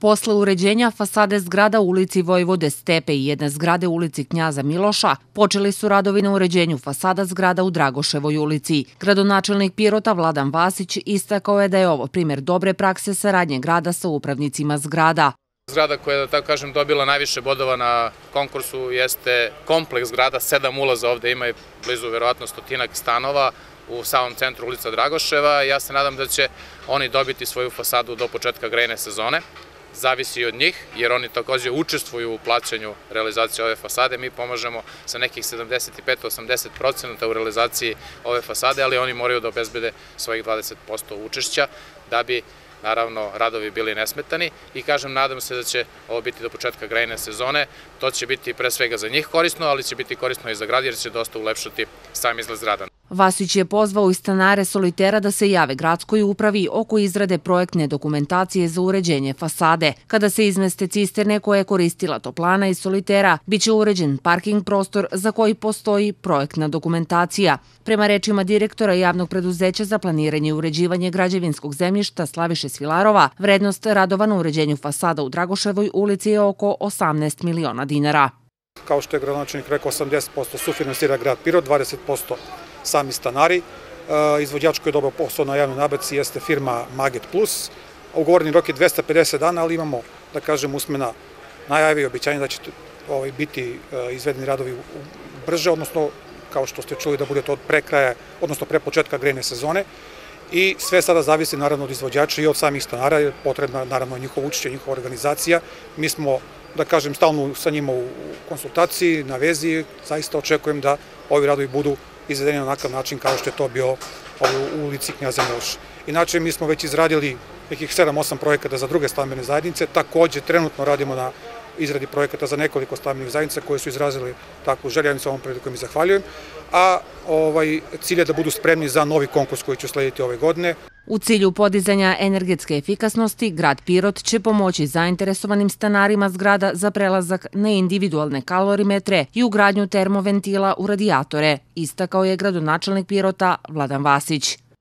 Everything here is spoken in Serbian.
Posle uređenja fasade zgrada u ulici Vojvode Stepe i jedne zgrade u ulici Knjaza Miloša, počeli su radovi na uređenju fasada zgrada u Dragoševoj ulici. Gradonačelnik Pirota Vladan Vasić istakao je da je ovo primjer dobre prakse saradnje grada sa upravnicima zgrada. Zgrada koja je, da tako kažem, dobila najviše bodova na konkursu jeste kompleks zgrada, 7 ulaza ovde ima i blizu verovatno 100 stanova u samom centru ulica Dragoševa. Ja se nadam da će oni dobiti svoju fasadu do početka grejne sezone. Zavisi od njih, jer oni takođe učestvuju u plaćanju realizacije ove fasade. Mi pomažemo sa nekih 75-80% u realizaciji ove fasade, ali oni moraju da obezbede svojih 20% učešća da bi, naravno, radovi bili nesmetani. I kažem, nadam se da će ovo biti do početka grejne sezone. To će biti pre svega za njih korisno, ali će biti korisno i za grad, jer će dosta ulepšati sam izgled zgrada. Vasić je pozvao i stanare Solitera da se jave gradskoj upravi oko izrade projektne dokumentacije za uređenje fasade. Kada se izmeste cisterne koje je koristila toplana iz Solitera, biće uređen parking prostor za koji postoji projektna dokumentacija. Prema rečima direktora Javnog preduzeća za planiranje i uređivanje građevinskog zemljišta Slaviše Svilarova, vrednost radova na uređenju fasada u Dragoševoj ulici je oko 18 miliona dinara. Kao što je gradonačelnik rekao, 80% sufinansira grad Pirot, 20% sami stanari. Izvođač koji je dobao posao na javnoj nabavci jeste firma Maget Plus. Ugovorni rok je 250 dana, ali imamo, da kažem, usmena najave i obećanja da će biti izvedeni radovi brže, odnosno, kao što ste čuli, da bude to pre kraja, odnosno pre početka grejne sezone. I sve sada zavisi, naravno, od izvođača i od samih stanara, je potrebna, naravno, njihovo učešće, njihova organizacija. Mi smo, da kažem, stalno sa njima u konsultaciji, na vezi. Zaista očekujem da ovi radovi budu izvedeni na onakav način kao što je to bio u ulici Knjaza Miloša. Inače, mi smo već izradili nekih 7-8 projekata za druge stambene zajednice. Takođe, trenutno radimo na izradi projekata za nekoliko stambenih zajednica koje su izrazili takvu želju. Ja im se ovom prilikom i zahvaljujem. A cilj je da budu spremni za novi konkurs koji će uslediti ove godine. U cilju podizanja energetske efikasnosti, grad Pirot će pomoći zainteresovanim stanarima zgrada za prelazak na individualne kalorimetre i ugradnju termoventila u radijatore, istakao je gradonačelnik Pirota Vladan Vasić.